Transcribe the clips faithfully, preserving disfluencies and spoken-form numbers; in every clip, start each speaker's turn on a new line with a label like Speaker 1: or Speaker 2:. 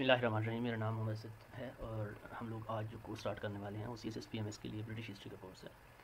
Speaker 1: اللہ الرحمن الرحیم، میرا نام محمد اسد ہے اور ہم لوگ آج جو کورس اسٹارٹ کرنے والے ہیں وہ C S S P M S کے لیے برٹش ہسٹری کا کورس ہے۔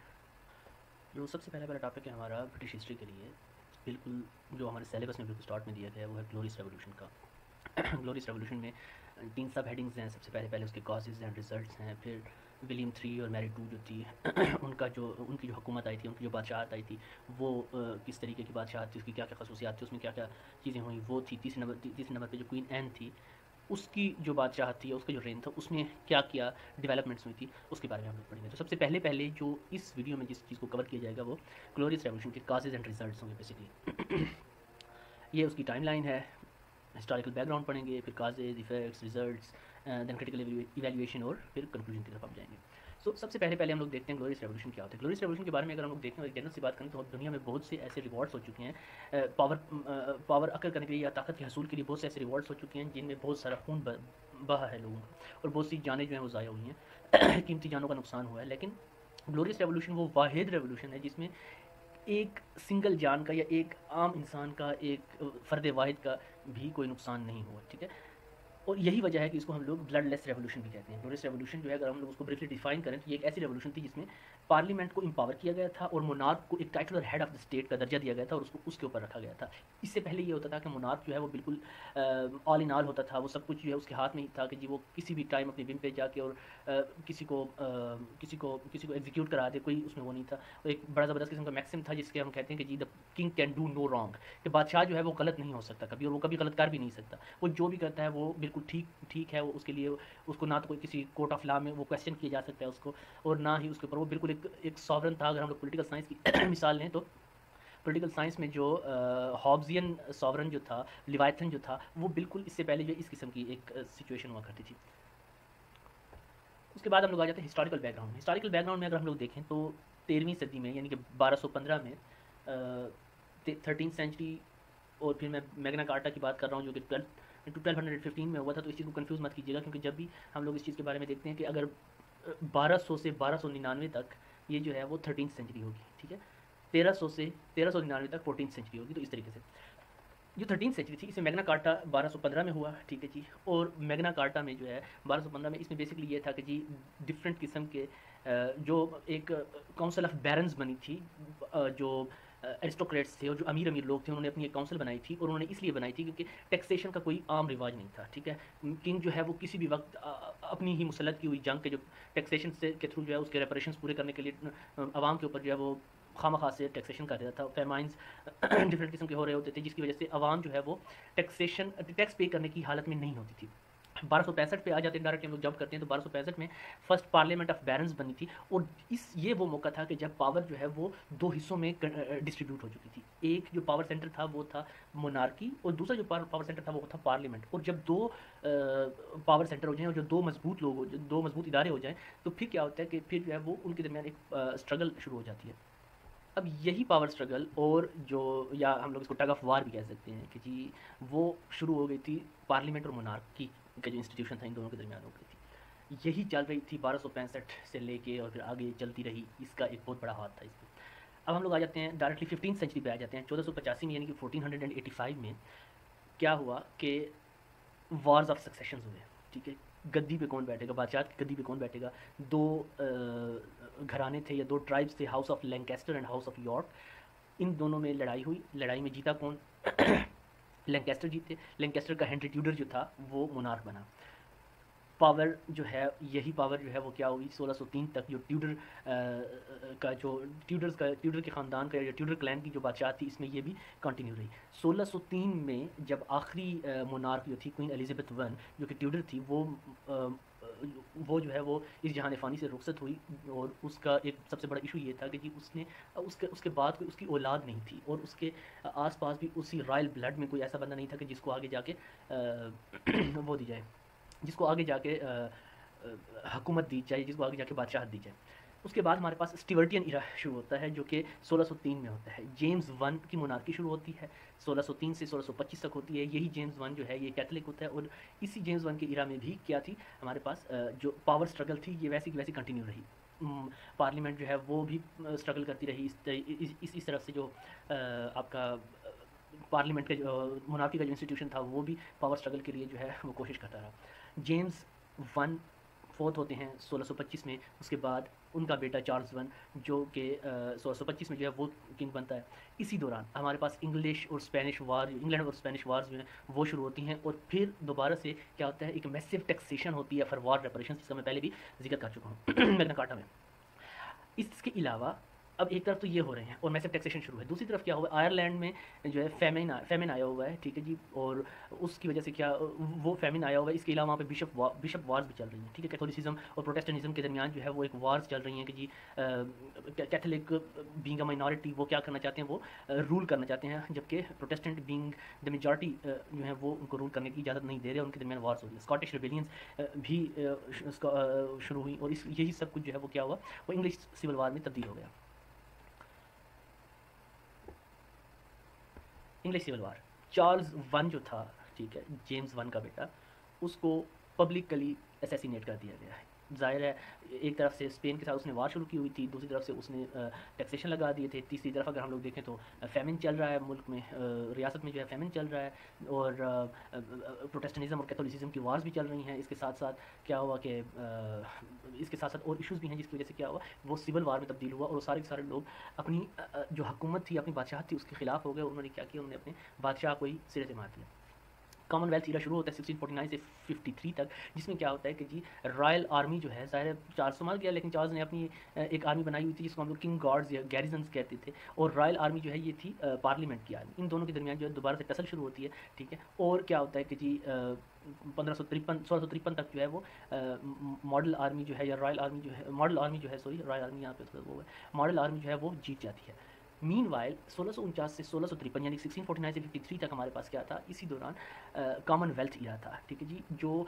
Speaker 1: جو سب سے پہلا پہلا ٹاپک ہے ہمارا برٹش ہسٹری کے لیے، بالکل جو ہمارے سیلیبس میں بالکل اسٹارٹ میں دیا گیا ہے وہ ہے گلوریس ریولیوشن کا۔ گلوریس ریولیوشن میں تین سب ہیڈنگز ہیں۔ سب سے پہلے پہلے اس کے کازز ہیں، ریزلٹس ہیں، پھر ولیم تھری اور میری ٹو جو تھی ان کا جو ان کی جو حکومت آئی تھی، ان کی جو بادشاہت آئی تھی وہ کس طریقے کی بادشاہت تھی، اس کی کیا کیا خصوصیات تھی، اس میں کیا کیا چیزیں ہوئیں، وہ تھی۔ تیسرے نمبر تیسرے نمبر پہ جو کوئین این تھی، اس کی جو بادشاہت تھی، اس کا جو رین تھا، اس میں کیا کیا ڈیولپمنٹس ہوئی تھی، اس کے بارے میں ہم لوگ پڑھیں گے۔ تو سب سے پہلے پہلے جو اس ویڈیو میں جس چیز کو کور کیا جائے گا وہ گلوریس ریولیوشن کے کازز اینڈ ریزلٹس ہوں گے بیسیکلی۔ یہ اس کی ٹائم لائن ہے، ہسٹوریکل بیک گراؤنڈ پڑھیں گے، پھر causes, effects, results, then critical evaluation اور پھر کنکلوژن کی طرف ہم جائیں گے۔ سو سب سے پہلے پہلے ہم لوگ دیکھتے ہیں گلوریس ریولیوشن کیا ہوتا ہے۔ گلوریس ریولیوشن کے بارے میں اگر ہم لوگ دیکھیں اور جنرل سی بات کریں تو دنیا میں بہت سے ایسے ریوارڈس ہو چکے ہیں، پاور پاور اکر کرنے کے لیے یا طاقت کے حصول کے لیے بہت سے ایسے ریوارڈس ہو چکے ہیں جن میں بہت سارا خون بہا ہے لوگوں کا اور بہت سی جانیں جو ہیں وہ ضائع ہوئی ہیں، قیمتی جانوں کا نقصان ہوا ہے۔ لیکن گلوریس ریولیوشن وہ واحد ریولیوشن ہے جس میں ایک سنگل جان کا یا ایک عام انسان کا، ایک فرد واحد کا بھی کوئی نقصان نہیں ہوا، ٹھیک ہے۔ اور یہی وجہ ہے کہ اس کو ہم لوگ بلڈ لیس ریولیوشن بھی کہتے ہیں۔ گلوریس ریولیوشن جو ہے اگر ہم لوگ اس کو بریفلی ڈیفائن کریں تو یہ ایک ایسی ریولیوشن تھی جس میں پارلیمنٹ کو امپاور کیا گیا تھا اور مونارک کو ایک ٹائٹل اور ہیڈ آف دا اسٹیٹ کا درجہ دیا گیا تھا اور اس کو اس کے اوپر رکھا گیا تھا۔ اس سے پہلے یہ ہوتا تھا کہ مونارک جو ہے وہ بالکل آل ان آل ہوتا تھا، وہ سب کچھ جو ہے اس کے ہاتھ میں ہی تھا کہ جی وہ کسی بھی ٹائم اپنی وم پہ جا کے اور کسی کو کسی کو کسی کو ایگزیکیوٹ کرا دے، کوئی اس میں وہ نہیں تھا۔ ایک بڑا زبردست قسم کا میکسم تھا جس کے ہم کہتے ہیں کہ جی the king can do no wrong, کہ بادشاہ جو ہے وہ غلط نہیں ہو سکتا کبھی، اور وہ کبھی غلط کر بھی نہیں سکتا۔ وہ جو بھی کرتا ہے وہ بالکل ٹھیک ٹھیک ہے، وہ اس کے لیے اس کو نہ تو کوئی کسی کورٹ آف لا میں وہ کویسچن کیا جا سکتا ہے اس کو، اور نہ ہی اس کے اوپر وہ بالکل ایک ایک ساورن تھا۔ اگر ہم لوگ پولیٹیکل سائنس کی مثال لیں تو پولیٹیکل سائنس میں جو ہابزین ساورن جو تھا، لیوائتھن جو تھا، وہ بالکل اس سے پہلے جو اس قسم کی ایک سچویشن ہوا کرتی تھی۔ اس کے بعد ہم لوگ آ جاتے ہیں ہسٹوریکل بیک گراؤنڈ میں۔ ہسٹوریکل بیک گراؤنڈ میں اگر ہم لوگ دیکھیں تو تیرہویں صدی میں یعنی کہ بارہ سو پندرہ میں، تھرٹین سینچری، اور پھر میں میگنا کارٹا کی بات کر رہا ہوں جو کہ ٹویلو ہنڈریڈ ففٹین میں ہوا تھا، تو اس چیز کو کنفیوز مت کیجیے گا، کیونکہ جب بھی ہم لوگ اس چیز کے بارے میں دیکھتے ہیں کہ اگر بارہ سو سے بارہ سو ننانوے تک یہ جو ہے وہ تھرٹین سینچری ہوگی، ٹھیک ہے، تیرہ سو سے تیرہ سو ننانوے تک فورٹین سینچری ہوگی۔ تو اس طریقے سے جو تھرٹین سینچری تھی اس میں میگنا کارٹا بارہ سو پندرہ میں ہوا، ٹھیک ہے جی، اور میگنا کارٹا میں جو ہے بارہ سو پندرہ میں اس میں بیسکلی یہ تھا کہ جی ڈفرینٹ قسم کے جو ایک کونسل آف بیرنز بنی تھی، جو ایرسٹوکریٹس تھے اور جو امیر امیر لوگ تھے، انہوں نے اپنی ایک کونسل بنائی تھی، اور انہوں نے اس لیے بنائی تھی کیونکہ ٹیکسیشن کا کوئی عام رواج نہیں تھا، ٹھیک ہے۔ کنگ جو ہے وہ کسی بھی وقت اپنی ہی مسلط کی ہوئی جنگ کے جو ٹیکسیشن سے کے تھرو جو ہے اس کے ریپریشنس پورے کرنے کے لیے عوام کے اوپر جو ہے وہ خواہ مخواہ سے ٹیکسیشن کر دیتا تھا۔ فیمائنز ڈفرینٹ قسم کے ہو رہے ہوتے تھے جس کی وجہ سے عوام جو ہے وہ ٹیکسیشن ٹیکس پے کرنے کی حالت میں نہیں ہوتی تھی۔ بارہ سو پینسٹھ پہ آ جاتے ہیں، ڈائریکٹ ہم لوگ جمپ کرتے ہیں تو بارہ سو پینسٹھ میں فرسٹ پارلیمنٹ آف بیرنز بنی تھی، اور اس یہ وہ موقع تھا کہ جب پاور جو ہے وہ دو حصوں میں ڈسٹریبیوٹ ہو چکی تھی۔ ایک جو پاور سینٹر تھا وہ تھا مونارکی، اور دوسرا جو پاور سینٹر تھا وہ تھا پارلیمنٹ۔ اور جب دو پاور سینٹر ہو جائیں اور جو دو مضبوط لوگ دو مضبوط ادارے ہو جائیں تو پھر کیا ہوتا ہے کہ پھر جو ہے وہ ان کے درمیان ایک اسٹرگل شروع ہو جاتی ہے۔ اب یہی پاور اسٹرگل اور جو یا ہم لوگ اس کو ٹگ آف وار بھی کہہ سکتے ہیں کہ جی وہ شروع ہو گئی تھی پارلیمنٹ اور مونارکی کا جو انسٹیٹیوشن تھا ان دونوں کے درمیان ہو گئی تھی۔ یہی چل رہی تھی بارہ سو پینسٹھ سے لے کے اور پھر آگے چلتی رہی، اس کا ایک بہت بڑا ہاتھ تھا اس میں۔ اب ہم لوگ آ جاتے ہیں ڈائریکٹلی ففٹین سینچری پہ آ جاتے ہیں۔ چودہ سو پچاسی میں یعنی کہ fourteen hundred and eighty five میں کیا ہوا کہ وارز آف سکسیشنز ہوئے، ٹھیک ہے۔ گدی پہ کون بیٹھے گا، بادشاہت کی گدی پہ کون بیٹھے گا، دو گھرانے تھے یا دو ٹرائبس تھے، house of Lancaster and house of York, ان دونوں میں لڑائی ہوئی۔ لڑائی میں جیتا کون؟ لینکیسٹر جیتے۔ لینکیسٹر کا ہینری ٹیوڈر جو تھا وہ مونارک بنا۔ پاور جو ہے یہی پاور جو ہے وہ کیا ہوئی سولہ سو تین تک، جو ٹیوڈر کا جو ٹیوڈرز کا ٹیوڈر کے خاندان کا یا ٹیوڈر کلین کی جو بادشاہت تھی اس میں یہ بھی کنٹینیو رہی۔ سولہ سو تین میں جب آخری مونارک جو تھی کوئین ایلزابتھ ون جو کہ ٹیوڈر تھی، وہ وہ جو ہے وہ اس جہان فانی سے رخصت ہوئی، اور اس کا ایک سب سے بڑا ایشو یہ تھا کہ جی اس نے اس کے اس کے بعد کوئی اس کی اولاد نہیں تھی، اور اس کے آس پاس بھی اسی رائل بلڈ میں کوئی ایسا بندہ نہیں تھا کہ جس کو آگے جا کے وہ دی جائے، جس کو آگے جا کے حکومت دی جائے، جس کو آگے جا کے بادشاہت دی جائے۔ اس کے بعد ہمارے پاس اسٹیورٹین ایرا شروع ہوتا ہے جو کہ سولہ سو تین میں ہوتا ہے۔ جیمز ون کی مونارکی شروع ہوتی ہے، سولہ سو تین سے سولہ سو پچیس تک ہوتی ہے۔ یہی جیمز ون جو ہے یہ کیتھولک ہوتا ہے، اور اسی جیمز ون کے ایرا میں بھی کیا تھی ہمارے پاس جو پاور اسٹرگل تھی یہ ویسی کی ویسی کنٹینیو رہی۔ پارلیمنٹ جو ہے وہ بھی اسٹرگل کرتی رہی اس اس اس طرف سے جو آپ کا پارلیمنٹ کا منافی کا جو انسٹیٹیوشن تھا وہ بھی پاور اسٹرگل کے لیے جو ہے وہ کوشش کرتا رہا۔ جیمز ون فوت ہوتے ہیں سولہ سو پچیس میں، اس کے بعد ان کا بیٹا چارلز ون جو کہ سولہ سو پچیس میں جو ہے وہ کنگ بنتا ہے۔ اسی دوران ہمارے پاس انگلش اور اسپینش وار، انگلینڈ اور اسپینش وارز جو ہیں وہ شروع ہوتی ہیں، اور پھر دوبارہ سے کیا ہوتا ہے، ایک میسو ٹیکسیشن ہوتی ہے فار وار ریپریشنز، جس کا میں پہلے بھی ذکر کر چکا ہوں میگنا کارٹا میں۔ اس کے علاوہ اب ایک طرف تو یہ ہو رہے ہیں اور میسو ٹیکسیشن شروع ہے، دوسری طرف کیا ہوا، آئرلینڈ میں جو ہے فیمن فیمن آیا ہوا ہے، ٹھیک ہے جی، اور اس کی وجہ سے کیا وہ فیمن آیا ہوا ہے، اس کے علاوہ وہاں پہ بشپ بشپ وارز بھی چل رہی ہیں، ٹھیک ہے، کیتھولسزم اور پروٹیسٹنٹزم کے درمیان جو ہے وہ ایک وارز چل رہی ہیں کہ جی کیتھولک بینگ اے مائنورٹی وہ کیا کرنا چاہتے ہیں، وہ رول کرنا چاہتے ہیں، جبکہ پروٹیسٹنٹ بینگ دا میجارٹی جو ہے وہ ان کو رول کرنے کی اجازت نہیں دے رہے، ان کے درمیان وارز ہو رہی ہے۔ اسکاٹش ریبیلینز بھی شروع ہوئی، اور اس یہی سب کچھ جو ہے وہ کیا ہوا، وہ انگلش سول وار میں تبدیل ہو گیا۔ English civil war, Charles one جو تھا، ٹھیک ہے، جیمز ون کا بیٹا، اس کو پبلکلی اسیسینیٹ کر دیا گیا ہے۔ ظاہر ہے ایک طرف سے اسپین کے ساتھ اس نے وار شروع کی ہوئی تھی، دوسری طرف سے اس نے ٹیکسیشن لگا دیے تھے، تیسری طرف اگر ہم لوگ دیکھیں تو فیمن چل رہا ہے ملک میں، ریاست میں جو ہے فیمن چل رہا ہے، اور پروٹیسٹنٹزم اور کیتھولسزم کی وارز بھی چل رہی ہیں۔ اس کے ساتھ ساتھ کیا ہوا کہ اس کے ساتھ ساتھ اور ایشوز بھی ہیں، جس کی وجہ سے کیا ہوا، وہ سول وار میں تبدیل ہوا، اور سارے کے سارے لوگ اپنی جو حکومت تھی، اپنی بادشاہت تھی، اس کے خلاف ہو گئے، انہوں نے کیا کیا، انہوں نے اپنے بادشاہ کو ہی سرے سے مار دیا۔ کامن ویلتھ ایرا شروع ہوتا ہے سکسٹین فورٹی نائن سے ففٹی تھری تک، جس میں کیا ہوتا ہے کہ جی رائل آرمی جو ہے، ظاہر ہے چارلز مر گیا، لیکن چارلز نے اپنی ایک آرمی بنائی ہوئی تھی جس کو ہم لوگ کنگ گارڈز یا گیریزنز کہتے تھے، اور رائل آرمی جو ہے یہ تھی پارلیمنٹ کی آرمی۔ ان دونوں کے درمیان جو ہے دوبارہ سے ٹسل شروع ہوتی ہے، ٹھیک ہے، اور کیا ہوتا ہے کہ جی پندرہ سو ترپن سولہ سو ترپن تک جو ہے وہ ماڈل آرمی جو ہے یا رائل آرمی جو ہے، ماڈل آرمی جو ہے سوری رائل آرمی یہاں پہ تھوڑا وہ ہے، ماڈل آرمی جو ہے وہ جیت جاتی ہے۔ مین وائل سولہ سو انچاس سے سولہ سو ترپن یعنی سکسٹین فورٹی نائن سے ففٹی تھری تک ہمارے پاس کیا تھا، اسی دوران کامن ویلتھ ایرا تھا، ٹھیک ہے جی، جو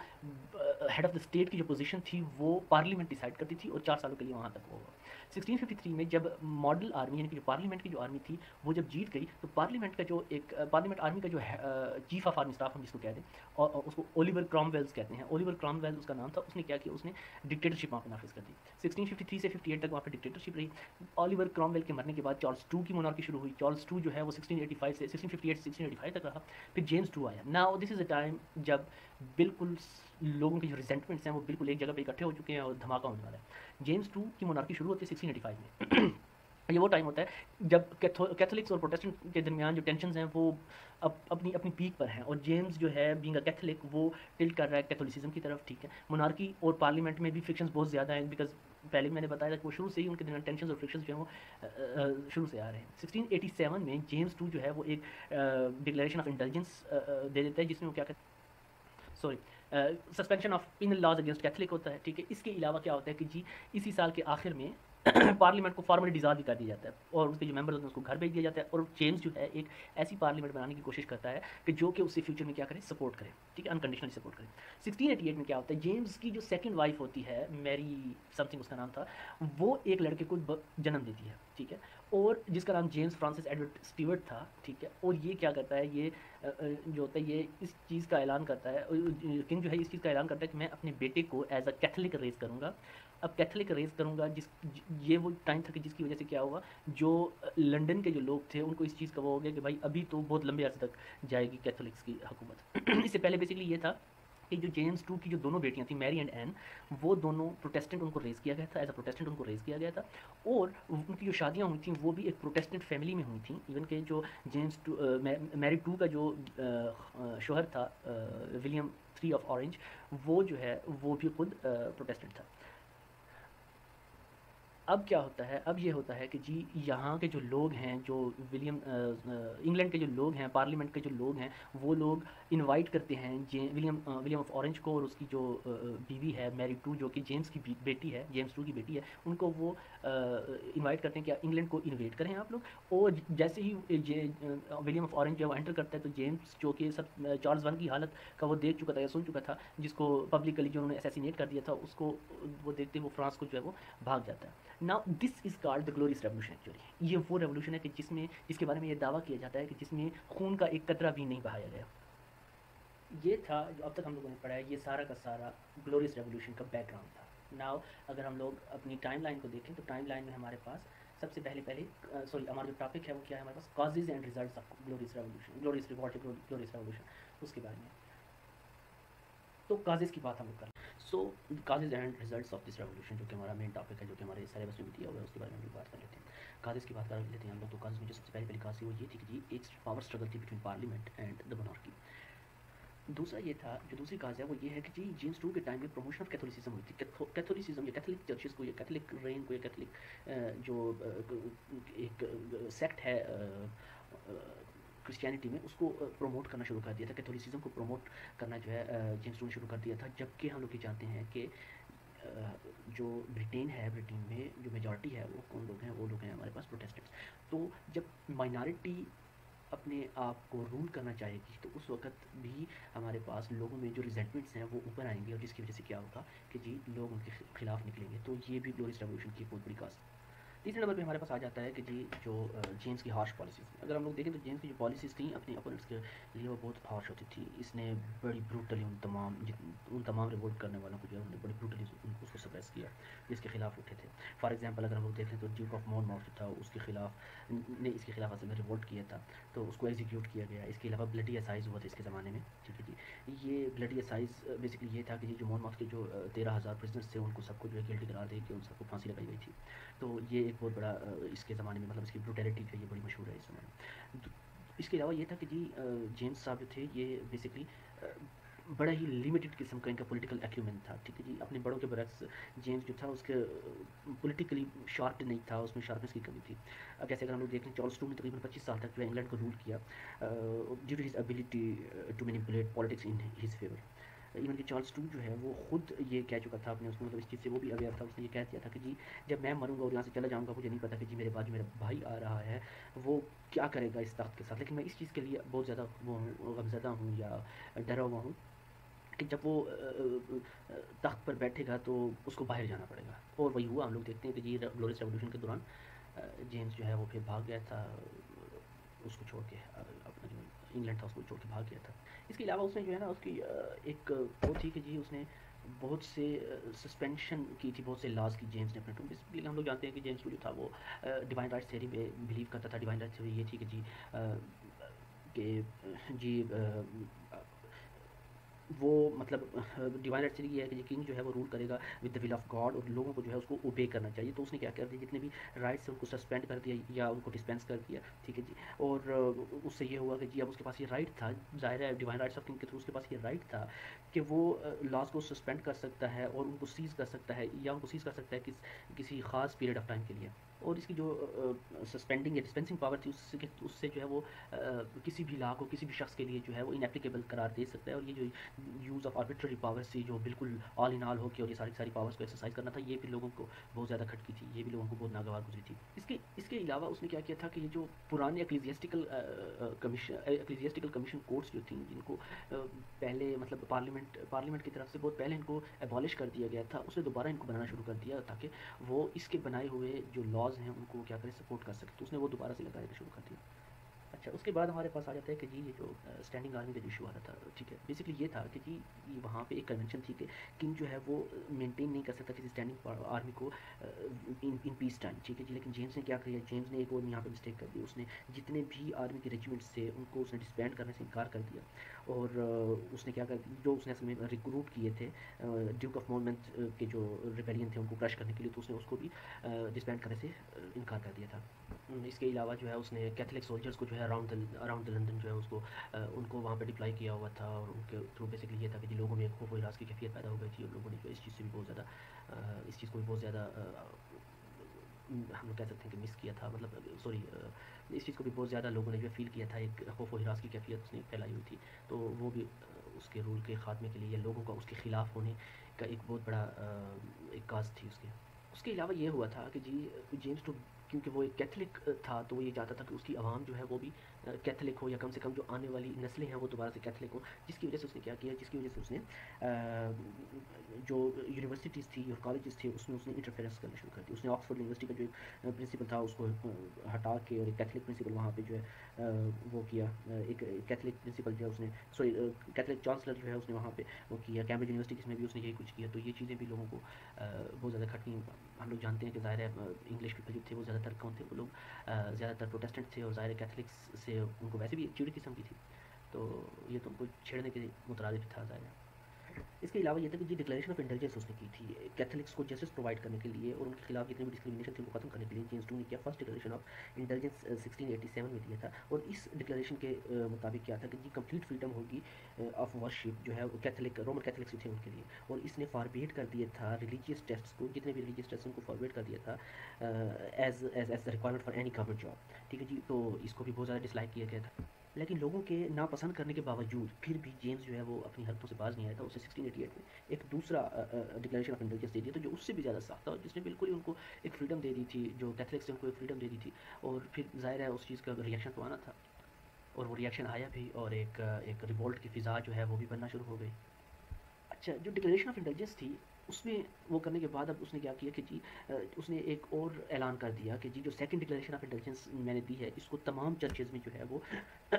Speaker 1: ہیڈ آف دا اسٹیٹ کی جو پوزیشن تھی وہ پارلیمنٹ ڈیسائڈ کرتی تھی، اور چار سالوں کے لیے وہاں تک وہ ہوا۔ سکسٹین ففٹی تھری میں جب ماڈل آرمی یعنی کہ جو پارلیمنٹ کی جو آرمی تھی وہ جب جیت گئی، تو پارلیمنٹ کا جو ایک پارلیمنٹ آرمی کا جو چیف آف آرمی اسٹاف ہم جس کو کہتے ہیں، اور اس کو اولیور کرامویلز کہتے ہیں، اولیور کرامویل اس کا نام تھا، اس نے کیا کیا، اس نے ڈکٹیٹرشپ وہاں پہ نافذ کر دی۔ سکسٹین ففٹی تھری سے ففٹی ایٹ تک وہاں پہ ڈکٹیٹرشپ رہی۔ اولیور کرامویل کے مرنے کے بعد چارلز ٹو کی مونارکی شروع ہوئی۔ چارلز ٹو جو ہے وہ سکسٹین ایٹی فائیو سے سکسٹین ففٹی ایٹ سے سکسٹین ایٹی فائیو تک رہا۔ پھر جیمز ٹو آیا۔ Now this is a time جب بالکل لوگوں کی جو ریزنٹمنٹس ہیں وہ بالکل ایک جگہ پہ اکٹھے ہو چکے ہیں اور دھماکہ ہونے والا ہے۔ جیمز ٹو کی مونارکی شروع ہوتی ہے سکسٹین ایٹی فائیو میں۔ یہ وہ ٹائم ہوتا ہے جب کیتھولکس اور پروٹیسٹنٹ کے درمیان جو ٹینشنز ہیں وہ اب اپنی اپنی پیک پر ہیں، اور جیمز جو ہے بینگ اے کیتھولک وہ ٹلٹ کر رہا ہے کیتھولسزم کی طرف، ٹھیک ہے۔ مونارکی اور پارلیمنٹ میں بھی فرکشنز بہت زیادہ ہیں، بیکاز پہلے میں نے بتایا تھا کہ وہ شروع سے ہی ان کے درمیان ٹینشنز اور فرکشنز جو ہیں وہ شروع سے آ رہے ہیں۔ سکسٹین ایٹی سیون میں جیمز ٹو جو ہے وہ ایک ڈکلیریشن آف انٹیلیجنس دے دیتا ہے، جس میں وہ کیا کہتے ہیں، sorry suspension of penal laws against Catholic ہوتا ہے، ٹھیک ہے۔ اس کے علاوہ کیا ہوتا ہے کہ جی اسی سال کے آخر میں پارلیمنٹ کو فارملی ڈیزالو بھی کر دیا جاتا ہے، اور اس کے جو ممبرز ہوتے ہیں اس کو گھر بھیج دیا جاتا ہے، اور جیمز جو ہے ایک ایسی پارلیمنٹ بنانے کی کوشش کرتا ہے کہ جو کہ اسے فیوچر میں کیا کرے، سپورٹ کرے، ٹھیک ہے، انکنڈیشنلی سپورٹ کرے۔ سکسٹین ایٹی ایٹ میں کیا ہوتا ہے، جیمز کی جو سیکنڈ وائف ہوتی ہے، میری سم تھنگ اس کا نام تھا، وہ ایک لڑکے کو جنم دیتی ہے، ٹھیک ہے، اور جس کا نام جیمز فرانسس ایڈورڈ اسٹیورٹ تھا، ٹھیک ہے۔ اور یہ کیا کرتا ہے، یہ جو ہوتا ہے یہ اس چیز کا اعلان کرتا ہے، کنگ جو ہے اس چیز کا اعلان کرتا ہے کہ میں اپنے بیٹے کو ایز اے کیتھولک ریز کروں گا۔ اب کیتھولک ریز کروں گا، جس یہ وہ ٹائم تھا کہ جس کی وجہ سے کیا ہوا، جو لنڈن کے جو لوگ تھے ان کو اس چیز کا وہ ہو گیا کہ بھائی ابھی تو بہت لمبے عرصے تک جائے گی کیتھولکس کی حکومت۔ اس سے پہلے بیسکلی یہ تھا کہ جو جیمز ٹو کی جو دونوں بیٹیاں تھیں، میری اینڈ این، وہ دونوں پروٹیسٹنٹ ان کو ریز کیا گیا تھا، ایز اے پروٹیسٹنٹ ان کو ریز کیا گیا تھا، اور ان کی جو شادیاں ہوئی تھیں وہ بھی ایک پروٹیسٹنٹ فیملی میں ہوئی تھیں، ایون کہ جو جیمز ٹو میری ٹو کا جو شوہر تھا ولیم تھری آف اورنج، وہ جو ہے وہ بھی خود پروٹیسٹنٹ تھا۔ اب کیا ہوتا ہے، اب یہ ہوتا ہے کہ جی یہاں کے جو لوگ ہیں، جو ولیم انگلینڈ کے جو لوگ ہیں، پارلیمنٹ کے جو لوگ ہیں، وہ لوگ انوائٹ کرتے ہیں ولیم ولیم آف اورنج کو اور اس کی جو بیوی ہے میری ٹو، جو کہ جیمز کی بیٹی ہے، جیمز ٹو کی بیٹی ہے، ان کو وہ انوائٹ کرتے ہیں کہ انگلینڈ کو انویٹ کریں آپ لوگ۔ اور جیسے ہی ولیم آف اورنج جو انٹر کرتا ہے تو جیمز جو کہ سب چارلز ون کی حالت کا وہ دیکھ چکا تھا یا سن چکا تھا، جس کو پبلکلی جو انہوں نے اسیسینیٹ کر دیا تھا، اس کو وہ دیکھتے وہ فرانس کو جو ہے وہ بھاگ جاتا ہے۔ Now this is called the glorious revolution actually۔ یہ وہ ریولوشن ہے کہ جس میں جس کے بارے میں یہ دعویٰ کیا جاتا ہے کہ جس میں خون کا ایک قطرہ بھی نہیں بہایا گیا۔ یہ تھا جو اب تک ہم لوگوں نے پڑھا ہے، یہ سارا کا سارا گلوریس ریولوشن کا بیک گراؤنڈ تھا۔ ناؤ اگر ہم لوگ اپنی ٹائم لائن کو دیکھیں تو ٹائم لائن میں ہمارے پاس سب سے پہلے پہلے سوری ہمارا جو ٹاپک ہے وہ کیا ہے ہمارے پاس causes and results of glorious revolution, glorious revolt glorious revolution, اس کے بارے میں. تو کازز کی بات ہم لوگ کر رہے ہیں. So causes and results of this revolution جو کہ ہمارا مین ٹاپک ہے، جو کہ ہمارے سلیبس میں بھی دیا ہوا ہے، اس کے بارے میں بھی بات کر لیتے ہیں. کازز کی بات کر لیتے ہیں ہم لوگ. تو کازز میں جو سب سے پہلی پہلی کاز تھی وہ یہ تھی کہ جی ایک پاور اسٹرگل تھی between parliament and the monarchy. دوسرا یہ تھا، جو دوسری کاز ہے وہ یہ ہے کہ جی جیمس ٹو کے ٹائم میں پروموشن آف کیتھولسزم ہوئی تھی. کیتھولسزم یا کیتھولک چرچز کو یا کیتھولک رین کو یا کیتھولک جو ایک سیکٹ ہے کرسچینٹی میں، اس کو پروموٹ کرنا شروع کر دیا تھا. کیتھولسزم کو پروموٹ کرنا جو ہے جیمس ٹو نے شروع کر دیا تھا. جبکہ ہم لوگ یہ جانتے ہیں کہ جو برٹین ہے، برٹین میں جو میجورٹی ہے وہ کون لوگ ہیں؟ وہ لوگ ہیں ہمارے پاس پروٹیسٹنٹس. تو جب مائنارٹی اپنے آپ کو رول کرنا چاہے گی تو اس وقت بھی ہمارے پاس لوگوں میں جو ریزنٹمنٹس ہیں وہ اوپر آئیں گے، اور جس کی وجہ سے کیا ہوگا کہ جی لوگ ان کے خلاف نکلیں گے. تو یہ بھی گلوریس ریولیوشن کی بہت بڑی کاز. تیسرے نمبر پہ ہمارے پاس آ جاتا ہے کہ جی جو جیمس کی ہارش پالیسیز. اگر ہم لوگ دیکھیں تو جیمس کی جو پالیسیز تھیں اپنے اپوننٹس کے لیے وہ بہت ہارش ہوتی تھی. اس نے بڑی بروٹلی ان تمام ان تمام ریوولٹ کرنے والوں کو جو ہے انہوں نے بڑی بروٹلی اس کو سپریس کیا، جس کے خلاف اٹھے تھے. فار ایگزامپل اگر ہم لوگ دیکھیں تو ڈیوک آف مون ماؤتھ تھا، اس کے خلاف نے اس کے خلاف اصل میں ریوولٹ کیا تھا، تو اس کو ایگزیکیوٹ کیا گیا. اس کے علاوہ بلڈی اسائز ہوا تھا اس کے زمانے میں. ٹھیک ہے جی. یہ بلڈی اسائز بیسکلی یہ تھا کہ جی جو مون ماؤتھ کے جو تیرہ ہزار پرزنرس تھے ان کو سب کو جو ہے گلٹی قرار دے کے ان سب کو پھانسی لگائی گئی تھی. تو یہ ایک بہت بڑا اس کے زمانے میں، مطلب اس کی بروٹیلٹی جو ہے یہ بڑی مشہور ہے اس زمانے میں. اس کے علاوہ یہ تھا کہ جی جیمس صاحب جو تھے یہ بیسکلی بڑا ہی لمیٹڈ قسم کا ان کا پولیٹیکل ایکیومنٹ تھا. ٹھیک ہے جی. اپنے بڑوں کے برعکس جیمس جو تھا اس کے پولیٹیکلی شارپ نہیں تھا، اس میں شارپنس کی کمی تھی. جیسے اگر ہم لوگ دیکھیں چارلس ٹو نے تقریباً پچیس سال تک جو ہے انگلینڈ کو رول کیا due to his ability to manipulate politics in his favour. Even کہ چارلس ٹو جو ہے وہ خود یہ کہہ چکا تھا اپنے اس میں، مطلب اس چیز سے وہ بھی اویئر تھا. اس نے یہ کہہ دیا تھا کہ جی جب میں مروں گا اور یہاں سے چلا جاؤں گا مجھے نہیں پتا کہ جی میرے بعد جو میرا بھائی آ رہا ہے وہ کیا کرے گا اس تخت کے ساتھ. لیکن میں اس چیز کے لیے بہت زیادہ وہ ہوں غمزدہ ہوں یا ڈرا ہوا ہوں کہ جب وہ تخت پر بیٹھے گا تو اس کو باہر جانا پڑے گا. اور وہی ہوا. ہم لوگ دیکھتے ہیں کہ جی گلوریس ریولیوشن کے دوران جیمس جو ہے وہ پھر بھاگ گیا تھا اس کو چھوڑ کے، اپنا جو انگلینڈ تھا اس کو چھوڑ کے بھاگ گیا تھا. اس کے علاوہ اس نے جو ہے نا اس کی ایک وہ تھی کہ جی اس نے بہت سے سسپینشن کی تھی، بہت سے لاز کی جیمس نے اپنے ٹائم. بیسکلی ہم لوگ جانتے ہیں کہ جیمس جو تھا وہ ڈیوائن رائٹس تھیوری میں بلیو کرتا تھا. ڈیوائن رائٹس تھیوری یہ تھی کہ جی کہ جی وہ مطلب ڈیوائن رائٹس یہ ہے کہ کنگ جو ہے وہ رول کرے گا with the will of God, اور لوگوں کو جو ہے اس کو اوبے کرنا چاہیے. تو اس نے کیا کر دیا، جتنے بھی رائٹس ہیں ان کو سسپینڈ کر دیا یا ان کو ڈسپینس کر دیا. ٹھیک ہے جی. اور اس سے یہ ہوا کہ جی اب اس کے پاس یہ رائٹ تھا، ظاہر ہے ڈیوائن رائٹس آف کنگ کے تھرو اس کے پاس یہ رائٹ تھا کہ وہ لاز کو سسپینڈ کر سکتا ہے اور ان کو سیز کر سکتا ہے، یا ان کو سیز کر سکتا ہے کس کسی خاص پیریڈ آف ٹائم کے لیے. اور اس کی جو سسپینڈنگ یا ڈسپینسنگ پاور تھی اس سے اس سے جو ہے وہ کسی بھی لا کو کسی بھی شخص کے لیے جو ہے وہ انیپلیکیبل قرار دے سکتا ہے. اور یہ جو یوز آف آربیٹری پاورس تھی جو بالکل آل ان آل ہو کے اور یہ ساری ساری پاورس کو ایکسرسائز کرنا تھا، یہ بھی لوگوں کو بہت زیادہ کھٹکی تھی، یہ بھی لوگوں کو بہت ناگوار گزری تھی. اس کے اس کے علاوہ اس نے کیا کیا تھا کہ یہ جو پرانے ecclesiastical commission ecclesiastical commission courts جو تھیں جن کو پہلے مطلب پارلیمنٹ پارلیمنٹ کی طرف سے بہت پہلے ان کو ایبالش کر دیا گیا تھا، اسے دوبارہ ان کو بنانا شروع کر دیا تاکہ وہ اس کے بنائے ہوئے جو لاز ہیں ان کو کیا کرے سپورٹ کر سکے. تو اس نے وہ دوبارہ سے لگانا شروع کر دیا. اچھا اس کے بعد ہمارے پاس آ جاتا ہے کہ جی یہ جو اسٹینڈنگ آرمی کا جو ایشو آ رہا تھا. ٹھیک ہے. بیسکلی یہ تھا کہ جی وہاں پہ ایک کنونشن تھی کہ کنگ جو ہے وہ مینٹین نہیں کر سکتا کسی اسٹینڈنگ آرمی کو ان پیس ٹائم. ٹھیک ہے جی. لیکن جیمس نے کیا کیا، جیمس نے ایک اور یہاں پہ مسٹیک کر دی. اس نے جتنے بھی آرمی کے ریجیمنٹس تھے ان کو اس نے ڈسبینڈ کرنے سے انکار کر دیا. اور اس نے کیا کر دیا، جو اس نے اصل میں ریکروٹ کیے تھے ڈیوک آف مونمنٹ کے جو ریبیلین تھے ان کو کرش کرنے کے لیے، تو اس نے اس کو بھی ڈسبینڈ کرنے سے انکار کر دیا تھا. اس کے علاوہ جو ہے اس نے کیتھولک سولجرس کو جو ہے اراؤنڈ اراؤنڈ لندن جو ہے اس کو ان کو وہاں پہ ڈپلائی کیا ہوا تھا. اور ان کے تھرو بیسکلی یہ تھا کہ جن لوگوں میں ایک خوف و ہراس کی کیفیت پیدا ہو گئی تھی، اور لوگوں نے جو اس چیز سے بھی بہت زیادہ اس چیز کو بھی بہت زیادہ ہم لوگ کہہ سکتے ہیں کہ مس کیا تھا. مطلب سوری اس چیز کو بھی بہت زیادہ لوگوں نے جو فیل کیا تھا، ایک خوف و ہراس کی کیفیت اس نے پھیلائی ہوئی تھی. تو وہ بھی اس کے رول کے خاتمے کے لیے یا لوگوں کا اس کے خلاف ہونے کا ایک بہت بڑا ایک کاز تھی اس کے. اس کے علاوہ یہ ہوا تھا کہ جی جیمس ٹو کیونکہ وہ ایک کیتھولک تھا تو وہ یہ چاہتا تھا کہ اس کی عوام جو ہے وہ بھی کیتھولک ہو، یا کم سے کم جو آنے والی نسلیں ہیں وہ دوبارہ سے کیتھولک ہوں. جس کی وجہ سے اس نے کیا کیا، جس کی وجہ سے اس نے جو یونیورسٹیز تھی اور کالجز تھے اس میں اس نے انٹرفیئرنس کرنا شروع کر دی. اس نے آکسفورڈ یونیورسٹی کا جو ایک پرنسپل تھا اس کو ہٹا کے اور ایک کیتھولک پرنسپل وہاں پہ جو ہے وہ کیا، ایک کیتھولک پرنسپل جو ہے اس نے سوری کیتھولک چانسلر جو ہے اس نے وہاں پہ وہ کیا. کیمبرج یونیورسٹی میں بھی اس نے یہی کچھ کیا. تو یہ چیزیں بھی لوگوں کو بہت زیادہ کھٹکی. ہم لوگ جانتے ہیں کہ ظاہر ہے انگلش پیپل جو تھے وہ زیادہ زیادہ تر کون تھے وہ لوگ زیادہ تر پروٹیسٹنٹ تھے، اور ظاہر کیتھلکس سے ان کو ویسے بھی ایک چڑ قسم کی تھی، تو یہ تو ان کو چھیڑنے کے مترادف تھا ظاہر ہے۔ اس کے علاوہ یہ تھا کہ جی ڈکلیریشن آف انٹیلیجنس اس نے کی تھی کیتھلکس کو جسٹس پرووائڈ کرنے کے لیے، اور ان کے خلاف جتنی بھی ڈسکریمنیشن تھی ان کو ختم کرنے کے لیے جیمس ٹو نے کیا first declaration of intelligence sixteen eighty seven میں دیا تھا، اور اس ڈکلیریشن کے مطابق کیا تھا کہ جی کمپلیٹ فریڈم ہوگی آف ورشپ جو ہے کیتھلک رومن کیتھلکس تھے ان کے لیے، اور اس نے فاربیٹ کر دیا تھا ریلیجیس ٹیسٹس کو، جتنے بھی ریلیجیس ٹیسٹ ان کو فاربیٹ کر دیا تھا as as as requirement for any government job, ٹھیک ہے جی، تو اس کو بھی بہت زیادہ ڈسلائک کیا گیا تھا، لیکن لوگوں کے ناپسند کرنے کے باوجود پھر بھی جیمز جو ہے وہ اپنی حرکتوں سے باز نہیں آیا تھا، اسے سکسٹین ایٹی ایٹ میں ایک دوسرا ڈکلیریشن آف انٹیلیجنس دے دیا تھا جو اس سے بھی زیادہ سخت تھا، اور جس نے بالکل ہی ان کو ایک فریڈم دے دی تھی، جو کیتھلکس نے ان کو ایک فریڈم دے دی تھی، اور پھر ظاہر ہے اس چیز کا ریئیکشن تو آنا تھا، اور وہ ریئیکشن آیا بھی، اور ایک ایک ریوولٹ کی فضا جو ہے وہ بھی بننا شروع ہو گئی۔ اچھا، جو ڈکلیریشن آف انٹیلیجنس تھی اس میں وہ کرنے کے بعد اب اس نے کیا کیا کہ جی اس نے ایک اور اعلان کر دیا کہ جی جو سیکنڈ ڈکلیریشن آف انٹیلیجنس میں نے دی ہے اس کو تمام چرچز میں جو ہے وہ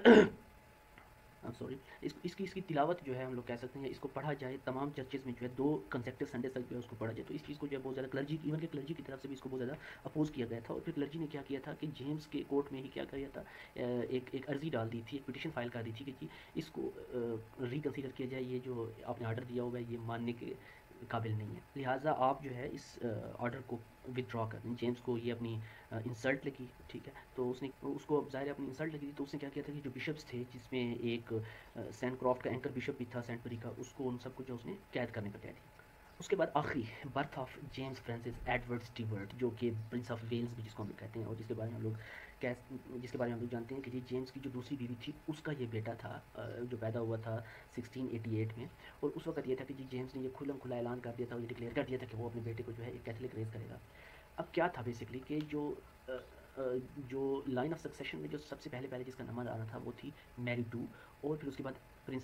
Speaker 1: سوری اس اس کی اس کی تلاوت جو ہے ہم لوگ کہہ سکتے ہیں اس کو پڑھا جائے تمام چرچز میں جو ہے دو کنسیکٹیو سنڈے تک جو ہے اس کو پڑھا جائے، تو اس چیز کو جو ہے بہت زیادہ کلرجی ایون کہ کلرجی کی طرف سے بھی اس کو بہت زیادہ اپوز کیا گیا تھا، اور پھر کلرجی نے کیا کیا تھا کہ جیمز کے کورٹ میں ہی کیا کیا تھا ایک ایک عرضی ڈال دی تھی، ایک پٹیشن فائل کر دی تھی کہ جی اس کو ریکنسیڈر کیا جائے، یہ جو آپ نے آرڈر دیا ہوگا یہ ماننے کے قابل نہیں ہے، لہٰذا آپ جو ہے اس آرڈر کو ودرا کر دیں۔ جیمز کو یہ اپنی انسلٹ لگی، ٹھیک ہے، تو اس نے اس کو ظاہر اپنی انسلٹ لگی، تو اس نے کیا کیا تھا کہ جو بشپس تھے جس میں ایک سینٹ کرافٹ کا اینکر بشپ بھی تھا سینٹ بری کا، اس کو ان سب کو جو اس نے قید کرنے کا کہہ دیا۔ اس کے بعد آخری birth of James Francis Edward Stuart جو کہ پرنس آف ویلز بھی جس کو ہم لوگ کہتے ہیں، اور جس کے بارے میں ہم لوگ جس کے بارے میں ہم لوگ جانتے ہیں کہ جی جیمز کی جو دوسری بیوی تھی اس کا یہ بیٹا تھا جو پیدا ہوا تھا سکسٹین ایٹی ایٹ میں، اور اس وقت یہ تھا کہ جی جیمز نے یہ کھلم کھلا اعلان کر دیا تھا، یہ ڈکلیئر کر دیا تھا کہ وہ اپنے بیٹے کو جو ہے ایک کیتھولک ریز کرے گا۔ اب کیا تھا بیسکلی کہ جو جو لائن آف سکسیشن میں جو سب سے پہلے پہلے جس کا نمبر آ رہا تھا وہ تھی میری ٹو، اور پھر اس کے بعد پرنس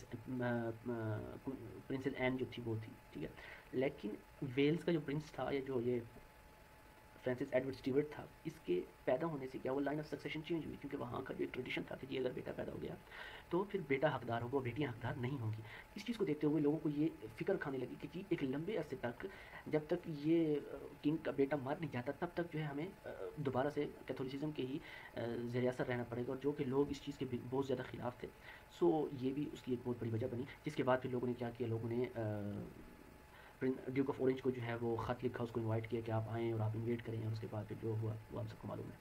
Speaker 1: پرنسز این جو تھی وہ تھی، ٹھیک ہے، لیکن ویلز کا جو پرنس تھا یا جو یہ فرانسس ایڈورڈ اسٹیورٹ تھا اس کے پیدا ہونے سے کیا وہ لائن آف سکسیشن چینج ہوئی، کیونکہ وہاں کا جو ایک ٹریڈیشن تھا کہ جی اگر بیٹا پیدا ہو گیا تو پھر بیٹا حقدار ہوگا، بیٹیاں حقدار نہیں ہوں گی۔ اس چیز کو دیکھتے ہوئے لوگوں کو یہ فکر کھانے لگی کہ جی ایک لمبے عرصے تک جب تک یہ کنگ کا بیٹا مر نہیں جاتا تب تک جو ہے ہمیں دوبارہ سے کیتھولیسزم کے ہی زیر اثر رہنا پڑے گا، اور جو کہ لوگ اس چیز کے بہت زیادہ خلاف تھے، سو یہ بھی اس کی ایک بہت بڑی وجہ بنی، جس کے بعد پھر لوگوں نے کیا کیا، لوگوں نے ڈیوک آف اورنج کو جو ہے وہ خط لکھا، اس کو انوائٹ کیا کہ آپ آئیں اور آپ انویٹ کریں، اور اس کے بعد پھر جو ہوا وہ ہم سب کو معلوم ہے۔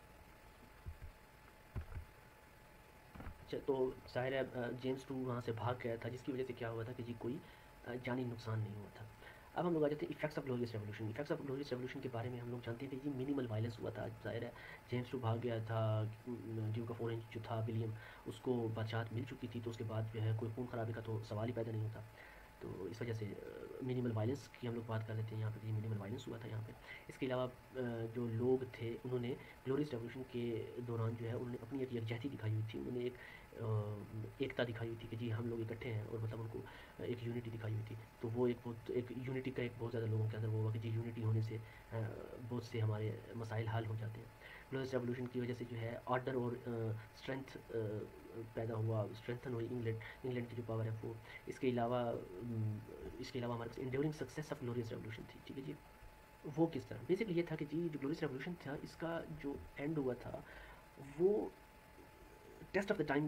Speaker 1: اچھا، تو ظاہر ہے جیمز ٹو وہاں سے بھاگ گیا تھا، جس کی وجہ سے کیا ہوا تھا کہ جی کوئی جانی نقصان نہیں ہوا تھا۔ اب ہم لوگ آ جاتے ہیں effects of glorious revolution. Effects of glorious revolution کے بارے میں ہم لوگ جانتے ہیں کہ جی منیمل وائلنس ہوا تھا، ظاہر ہے جیمز ٹو بھاگ گیا تھا، ڈیوک آف اورنج جو تھا ولیم اس کو بادشاہت مل چکی تھی، تو اس کے بعد جو ہے کوئی خون خرابے کا تو سوال ہی پیدا نہیں ہوتا، تو اس وجہ سے منیمل وائلنس کی ہم لوگ بات کر لیتے ہیں یہاں پہ، منیمل وائلنس ہوا تھا یہاں پہ۔ اس کے علاوہ جو لوگ تھے انہوں نے گلوریس ریولوشن کے دوران جو ہے انہوں نے اپنی ایک یکجہتی دکھائی ہوئی تھی، انہوں نے ایک ایکتا دکھائی ہوئی تھی کہ جی ہم لوگ اکٹھے ہیں، اور مطلب ان کو ایک یونٹی دکھائی ہوئی تھی، تو وہ ایک بہت ایک یونٹی کا ایک بہت زیادہ لوگوں کے اندر وہ ہوا کہ جی یونٹی ہونے سے بہت سے ہمارے مسائل حل ہو جاتے ہیں۔ گلوریس ریولوشن کی وجہ سے جو ہے آرڈر اور اسٹرینتھ پیدا ہوا، اسٹرینتھن ہوئی انگلینڈ انگلینڈ کی جو پاور ہے وہ۔ اس کے علاوہ اس کے علاوہ ہمارے پاس enduring success of glorious revolution تھی، ٹھیک ہے جی، وہ کس طرح بیسکلی یہ تھا کہ جی جو گلوریس ریولوشن تھا اس کا جو اینڈ ہوا تھا وہ test of the time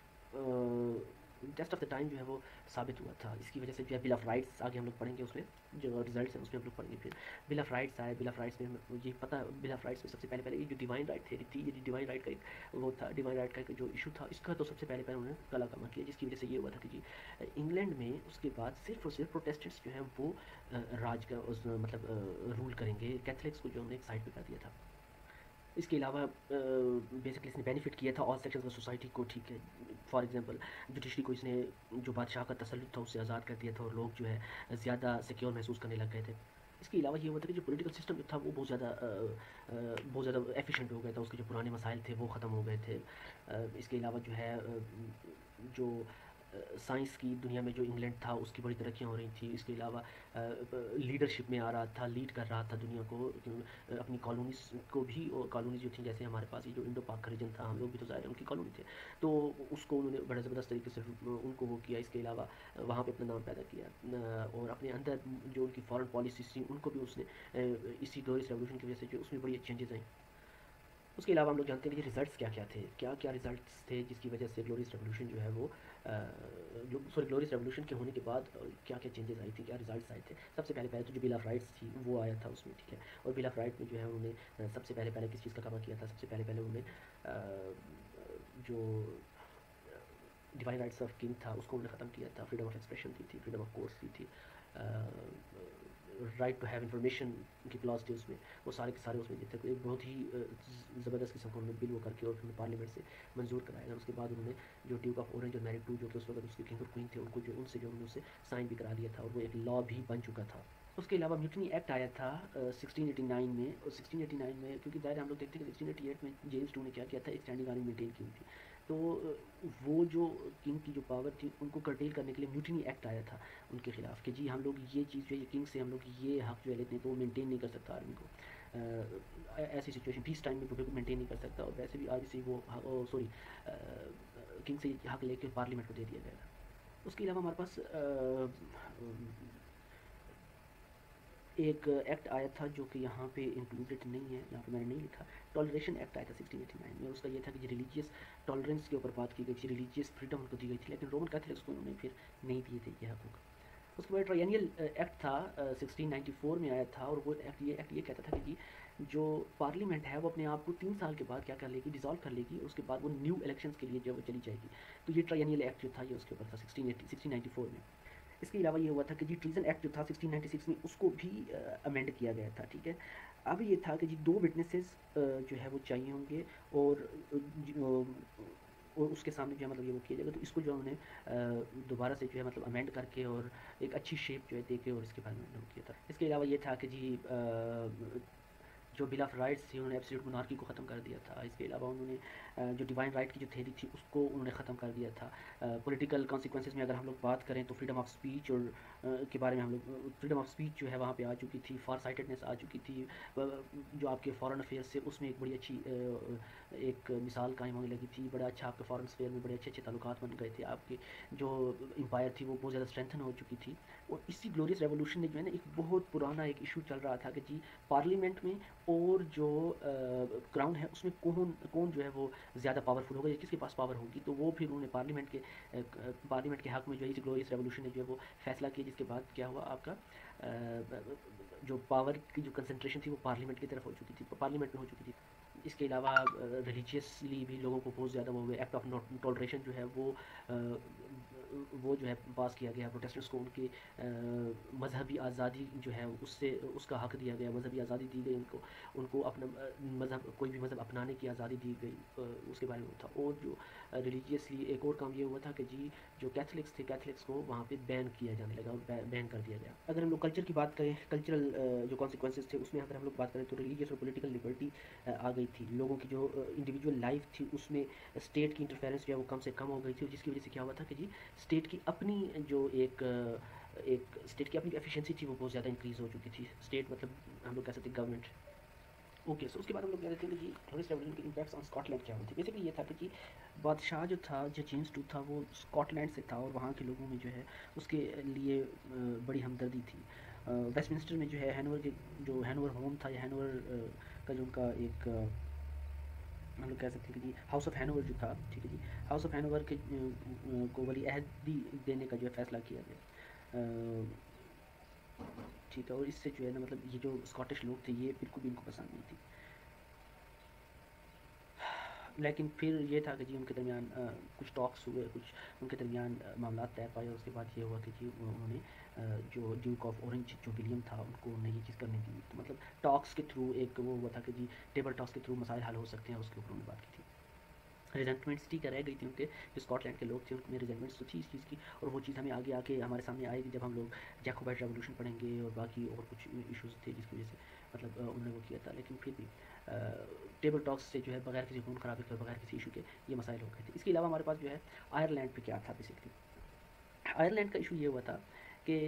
Speaker 1: test of the time جو ہے وہ ثابت ہوا تھا، اس کی وجہ سے جو ہے بل آف رائٹس آگے ہم لوگ پڑھیں گے، اس میں جو ریزلٹس ہیں اس میں ہم لوگ پڑھیں گے، پھر بل آف رائٹس آئے، بل آف رائٹس میں یہ پتہ بل آف رائٹس میں سب سے پہلے پہلے یہ جو ڈیوائن رائٹ تھیوری تھی، یہ ڈیوائن رائٹ کا ایک وہ تھا، ڈیوائن رائٹ کا ایک جو ایشو تھا اس کا تو سب سے پہلے پہلے انہوں نے کلا کما کیا، جس کی وجہ سے یہ ہوا تھا کہ جی انگلینڈ میں اس کے بعد صرف اور صرف پروٹیسٹنٹس جو ہیں وہ راج کا مطلب رول کریں گے، کیتھلکس کو جو ہم نے ایک سائڈ پہ کر دیا تھا۔ اس کے علاوہ بیسکلی اس نے بینیفٹ کیا تھا آل سیکشنز آف سوسائٹی کو، ٹھیک ہے، فار ایگزامپل جوڈیشری کو اس نے جو بادشاہ کا تسلط تھا اس سے آزاد کر دیا تھا، اور لوگ جو ہے زیادہ سیکیور محسوس کرنے لگ گئے تھے۔ اس کے علاوہ یہ ہوا تھا کہ جو پولیٹیکل سسٹم جو تھا وہ بہت زیادہ بہت زیادہ ایفیشینٹ ہو گیا تھا، اس کے جو پرانے مسائل تھے وہ ختم ہو گئے تھے۔ اس کے علاوہ جو ہے جو سائنس کی دنیا میں جو انگلینڈ تھا اس کی بڑی ترقیاں ہو رہی تھیں، اس کے علاوہ لیڈرشپ میں آ رہا تھا، لیڈ کر رہا تھا دنیا کو، اپنی کالونیز کو بھی، اور کالونیز جو تھیں جیسے ہمارے پاس یہ جو انڈو پاک کا ریجن تھا ہم لوگ بھی تو ظاہر ہے ان کی کالونی تھے، تو اس کو انہوں نے بڑے زبردست طریقے سے ان کو وہ کیا، اس کے علاوہ وہاں پہ اپنا نام پیدا کیا، اور اپنے اندر جو ان کی فارن پالیسیز تھیں ان کو بھی اس نے اسی گلوریس ریولوشن کی وجہ سے جو اس میں بڑی چینجز آئیں۔ اس کے علاوہ ہم لوگ جانتے ہیں کہ ریزلٹس کیا کیا تھے، کیا کیا ریزلٹس تھے جس کی وجہ سے گلوریس ریولوشن جو ہے وہ سوری گلوریس ریولوشن کے ہونے کے بعد کیا کیا چینجز آئی تھی، کیا ریزلٹس آئے تھے. سب سے پہلے پہلے تو جو بل آف رائٹس تھی وہ آیا تھا اس میں، ٹھیک ہے. اور بل آف رائٹ میں جو ہے انہوں نے سب سے پہلے پہلے کس چیز کا کور کیا تھا، سب سے پہلے پہلے انہوں نے جو ڈیوائن رائٹس آف کنگ تھا اس کو انہوں نے ختم کیا تھا. فریڈم آف ایکسپریشن دی تھی، فریڈم آف کورس دی تھی، رائٹ ٹو ہیو انفارمیشن کی کلاس تھی اس میں، وہ سارے کے سارے اس میں تھے. ایک بہت ہی زبردست قسم کا انہوں نے بل وہ کر کے اور پھر پارلیمنٹ سے منظور کرایا. اس کے بعد انہوں نے جو ڈیوک آف اورنج اور میری ٹو جو کہ اس وقت اس کے کنگ اور کوئین تھے ان کو جو ان سے جو انہوں نے اسے سائن بھی کرا لیا تھا اور وہ ایک لا بھی بن چکا تھا. اس کے علاوہ میوٹنی ایکٹ آیا تھا سکسٹین ایٹی نائن میں، اور سکسٹین ایٹی نائن میں کیونکہ ظاہر ہم لوگ دیکھتے ہیں کہ سکسٹین ایٹی ایٹ میں جیمس ٹو نے کیا کیا تھا، ایک اسٹینڈنگ آرمی مینٹین کی ہوئی تھی. تو وہ جو کنگ کی جو پاور تھی ان کو کرٹیل کرنے کے لیے میوٹنی ایکٹ آیا تھا ان کے خلاف کہ جی ہم لوگ یہ چیز جو ہے کنگ سے ہم لوگ یہ حق جو ہے لیتے ہیں تو وہ مینٹین نہیں کر سکتا آرمی کو. ایسی سچویشن پیس ٹائم میں بالکل مینٹین نہیں کر سکتا، اور ویسے بھی آج سے وہ سوری کنگ سے حق لے کے پارلیمنٹ کو دے دیا گیا تھا. اس کے علاوہ ہمارے پاس ایک ایکٹ آیا تھا جو کہ یہاں پہ انکلوڈیڈ نہیں ہے، یہاں پہ میں نے نہیں لکھا. ٹالریشن ایکٹ آیا تھا سکسٹین ایٹی نائن میں. اس کا یہ تھا کہ ریلیجیس ٹالرنس کے اوپر بات کی گئی تھی، ریلیجیس فریڈم ان کو دی گئی تھی، لیکن رومن کیتھلکس کو انہوں نے پھر نہیں دیے تھے یہ حقوق. اس کے بعد ٹرائینیل ایکٹ تھا سکسٹین نائنٹی فور میں آیا تھا، اور وہ ایکٹ یہ ایکٹ یہ کہتا تھا کہ جی جو پارلیمنٹ ہے وہ اپنے آپ کو تین سال کے بعد کیا کر لے گی، ڈیزالو کر لے گی، اس کے بعد وہ نیو الیکشنز کے لیے جو وہ چلی جائے گی. تو یہ ٹرائینیل ایکٹ جو تھا یہ اس کے اوپر تھا sixteen eighty sixteen ninety four میں. اس کے علاوہ یہ ہوا تھا کہ جی ٹریزن ایکٹ جو تھا سکسٹین نائنٹی سکس میں اس کو بھی امینڈ کیا گیا تھا، ٹھیک ہے. اب یہ تھا کہ جی دو وٹنسز جو ہے وہ چاہیے ہوں گے اور اور اس کے سامنے جو ہے مطلب یہ وہ کیا جائے گا. تو اس کو جو انہوں نے دوبارہ سے جو ہے مطلب امینڈ کر کے اور ایک اچھی شیپ جو ہے دے کے اور اس کے بارے میں کیا تھا. اس کے علاوہ یہ تھا کہ جی جو بل آف رائٹس تھی انہوں نے ایبسلیوٹ مونارکی کو ختم کر دیا تھا. اس کے علاوہ انہوں نے جو ڈیوائن رائٹ کی جو تھیری تھی اس کو انہوں نے ختم کر دیا تھا. پولیٹیکل کانسیکوینسز میں اگر ہم لوگ بات کریں تو فریڈم آف اسپیچ اور کے بارے میں ہم لوگ فریڈم آف اسپیچ جو ہے وہاں پہ آ چکی تھی، فار سائٹڈنیس آ چکی تھی. جو آپ کے فارن افیئرس سے اس میں ایک بڑی اچھی ایک مثال قائم ہونے لگی تھی. بڑا اچھا آپ کے فارن افیئر میں بڑے اچھے اچھے تعلقات بن گئے تھے. آپ کے جو امپائر تھی وہ بہت زیادہ اسٹرینتھن ہو چکی تھی. اور اسی گلوریس ریولوشن میں جو ہے نا ایک بہت پرانا ایک ایشو چل رہا تھا کہ جی پارلیمنٹ میں اور جو کراؤن ہے اس میں کون کون جو ہے وہ زیادہ پاورفل ہوگا یا کس کے پاس پاور ہوگی. تو وہ پھر انہوں نے پارلیمنٹ کے پارلیمنٹ کے حق میں جو ہے گلوریس ریولوشن نے جو ہے وہ فیصلہ کیا، جس کے بعد کیا ہوا آپ کا جو پاور کی جو کنسنٹریشن تھی وہ پارلیمنٹ کی طرف ہو چکی تھی، پارلیمنٹ میں ہو چکی تھی. اس کے علاوہ ریلیجیسلی بھی لوگوں کو بہت زیادہ وہ ہوئے. ایکٹ آف ٹالریشن جو ہے وہ وہ جو ہے پاس کیا گیا. پروٹیسٹنٹس کو ان کی مذہبی آزادی جو ہے اس سے اس کا حق دیا گیا، مذہبی آزادی دی گئی ان کو، ان کو اپنا مذہب کوئی بھی مذہب اپنانے کی آزادی دی گئی. اس کے بارے میں تھا. اور جو ریلیجیسلی ایک اور کام یہ ہوا تھا کہ جی جو کیتھلکس تھے کیتھلکس کو وہاں پہ بین کیا جانے لگا اور بین کر دیا گیا. اگر ہم لوگ کلچر کی بات کریں، کلچرل جو کانسیکوینسز تھے اس میں اگر ہم لوگ بات کریں تو ریلیجیس اور پولیٹیکل لبرٹی آ گئی تھی. لوگوں کی جو انڈیویجول لائف تھی اس میں اسٹیٹ کی انٹرفیرنس جو ہے وہ کم سے کم ہو گئی تھی، جس کی وجہ سے کیا ہوا تھا کہ جی اسٹیٹ کی اپنی جو ایک ایک اسٹیٹ کی اپنی ایفیشینسی تھی وہ بہت زیادہ انکریز ہو چکی تھی. اسٹیٹ مطلب ہم لوگ کہہ سکتے ہیں گورنمنٹ. اوکے سو اس کے بعد ہم لوگ کہہ دیتے ہیں کہ جی گلوریس ریولوشن کے امپیکٹس آن اسکاٹ لینڈ کیا ہوئے تھے. بیسکلی یہ تھا کہ جی بادشاہ جو تھا جو جیمس ٹو تھا وہ اسکاٹ لینڈ سے تھا اور وہاں کے لوگوں میں جو ہے اس کے لیے بڑی ہمدردی تھی. ویسٹ منسٹر میں جو ہے ہینور کے جو ہینور ہوم تھا یا ہینور کا جو ان کا ایک ہم لوگ کہہ سکتے ہیں کہ جی ہاؤس آف ہینور جو تھا، ٹھیک ہے جی ہاؤس آف ہینور کے کو ولی عہد بھی دینے کا جو ہے فیصلہ کیا گیا، ٹھیک ہے. اور اس سے جو ہے نا مطلب یہ جو اسکاٹش لوگ تھے یہ بالکل بھی ان کو پسند نہیں تھی. لیکن پھر یہ تھا کہ جی ان کے درمیان کچھ ٹاکس ہوئے، کچھ ان کے درمیان معاملات طے پائے. اور اس کے بعد یہ ہوا کہ جی انہوں نے جو ڈیوک آف اورنج جو ولیم تھا ان کو نہیں چیز کرنے دی. تو مطلب ٹاکس کے تھرو ایک وہ ہوا تھا کہ جی ٹیبل ٹاکس کے تھرو مسائل حل ہو سکتے ہیں، اس کے اوپر انہوں نے بات کی تھی. ریزنٹمنٹس ٹھیک ہے رہ گئی تھی ان کے جو اسکاٹ لینڈ کے لوگ تھے ان میں ریزنٹمنٹس تو تھی اس چیز کی. اور وہ چیز ہمیں آگے آ کے ہمارے سامنے آئے گی جب ہم لوگ جیکوبائٹ ریولوشن پڑھیں گے اور باقی اور کچھ ایشوز تھے جس کی وجہ سے مطلب انہوں نے وہ کیا تھا. لیکن پھر بھی ٹیبل ٹاکس سے جو ہے بغیر کسی خون خرابی کے بغیر کسی ایشو کے یہ مسائل ہو گئے تھے. اس کے علاوہ ہمارے پاس جو ہے آئرلینڈ پہ کیا تھا. بیسکلی آئرلینڈ کا ایشو یہ ہوا تھا کہ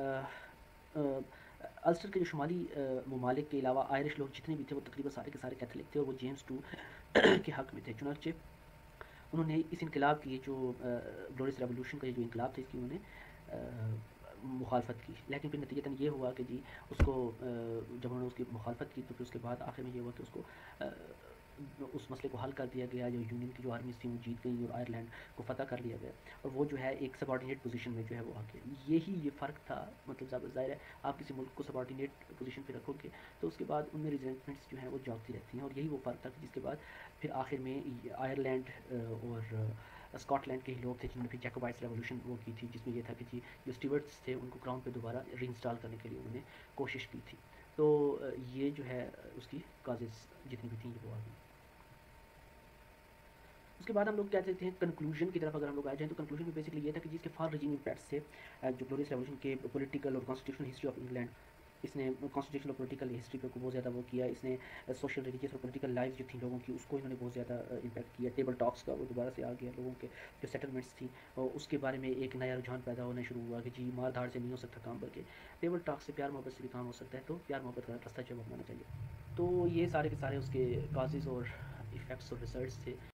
Speaker 1: السٹر کے جو شمالی ممالک کے علاوہ آئرش لوگ جتنے بھی تھے وہ تقریباً سارے کے سارے کیتھولک تھے اور وہ جیمس ٹو کے حق میں تھے. چنانچہ انہوں نے اس انقلاب کی جو گلوریس ریولوشن کا جو انقلاب تھا اس کی انہوں نے مخالفت کی. لیکن پھر نتیجتاً یہ ہوا کہ جی اس کو جب انہوں نے اس کی مخالفت کی تو پھر اس کے بعد آخر میں یہ ہوا کہ اس کو اس مسئلے کو حل کر دیا گیا، جو یونین کی جو آرمیز تھیں وہ جیت گئی اور آئرلینڈ کو فتح کر لیا گیا، اور وہ جو ہے ایک سبارڈینیٹ پوزیشن میں جو ہے وہ آ گیا. یہی یہ فرق تھا. مطلب ظاہر ہے آپ کسی ملک کو سبارڈینیٹ پوزیشن پہ رکھو گے تو اس کے بعد ان میں ریزنٹمنٹس جو ہیں وہ جاگتی رہتی ہیں، اور یہی وہ فرق تھا جس کے بعد پھر آخر میں آئرلینڈ اور اسکاٹ لینڈ کے ہی لوگ تھے جنہوں نے پھر جیکوبائٹس ریولوشن وہ کی تھی، جس میں یہ تھا کہ جی جو اسٹیورٹس تھے ان کو کراؤن پہ دوبارہ ری انسٹال کرنے کے لیے انہوں نے کوشش کی تھی. تو یہ جو ہے اس کی کازز جتنی بھی تھیں یہ وہ آ گئی. اس کے بعد ہم لوگ کہہ سکتے ہیں کنکلوژن کی طرف اگر ہم لوگ آ جائیں تو کنکلوژن میں بیسکلی یہ تھا کہ جس کے فار ریجنگ امپیکٹس تھے جو گلوریس ریولوشن کے پولیٹیکل اور کانسٹیٹیوشنل ہسٹری آف انگلینڈ، اس نے کانسٹیٹیوشنل اور پولیٹیکل ہسٹری پہ بہت زیادہ وہ کیا. اس نے سوشل ریلیجیس اور پولیٹیکل لائف جو تھیں لوگوں کی اس کو انہوں نے بہت زیادہ امپیکٹ کیا. ٹیبل ٹاکس کا وہ دوبارہ سے آ گیا، لوگوں کے جو سیٹلمنٹس تھیں اور اس کے بارے میں ایک نیا رجحان پیدا ہونا شروع ہوا کہ جی مار دھاڑ سے نہیں ہو سکتا کام، بلکہ ٹیبل ٹاک سے پیار محبت سے بھی کام ہو سکتا ہے، تو پیار محبت کا راستہ جو اپنانا چاہیے. تو یہ سارے کے سارے اس کے کازز اور افیکٹس اور ریزلٹس تھے